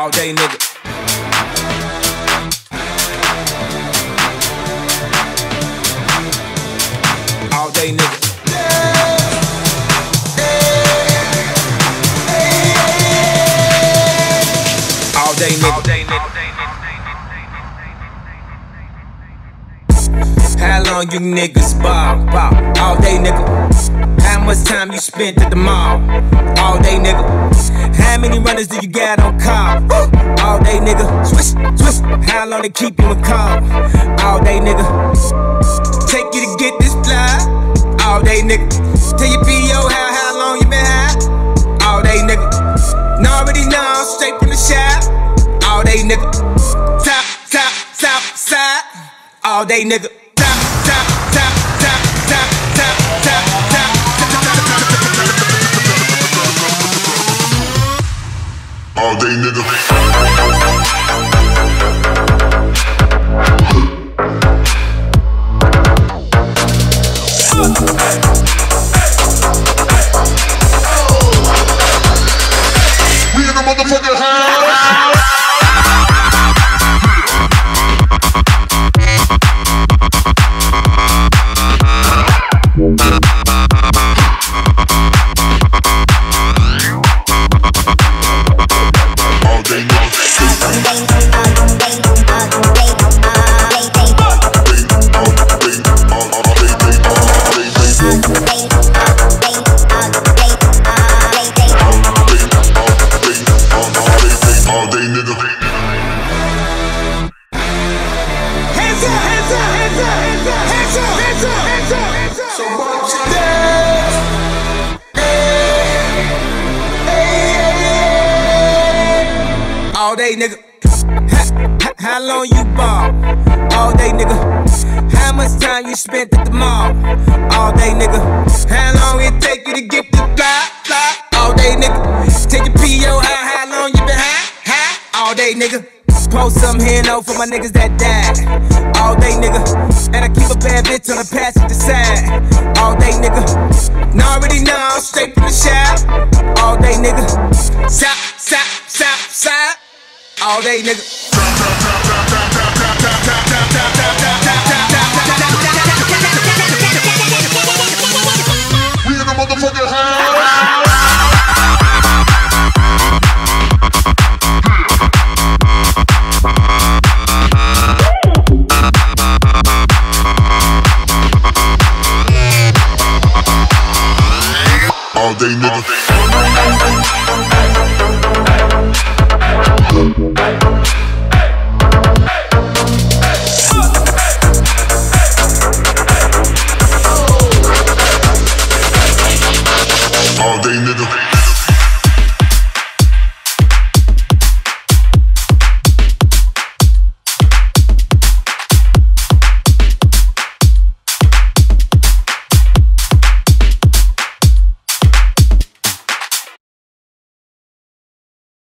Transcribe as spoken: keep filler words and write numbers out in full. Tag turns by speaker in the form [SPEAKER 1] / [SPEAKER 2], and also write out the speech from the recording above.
[SPEAKER 1] All day nigga. All day nigga. All day nigga. All day nigga. How long you niggas ball, ball? All day nigga. How much time you spent at the mall? All day nigga. How many runners do you got on call? All day nigga. Swish, swish. How long they keep you in call? All day nigga. Take you to get this fly. All day nigga. Tell your P O how, how long you been high? All day nigga. Now already know, straight from the shop. All day nigga. Top, top, top, side. All day nigga. Top, top, top, top, top, top, top, top.
[SPEAKER 2] All day nigga. We in the motherfucking house.
[SPEAKER 1] All day nigga. How, how long you ball? All day nigga. How much time you spent at the mall? All day nigga. How long it take you to get the fly, fly? All day nigga. Take your P O how, how long you been high, high? All day nigga. Post some here no for my niggas that died. All day nigga. And I keep a bad bitch on the passenger side. All day nigga. Now already know, straight from the shop. All day nigga. Stop, stop, stop, stop. All day nigga.
[SPEAKER 2] We in the motherfucking house. All day nigga.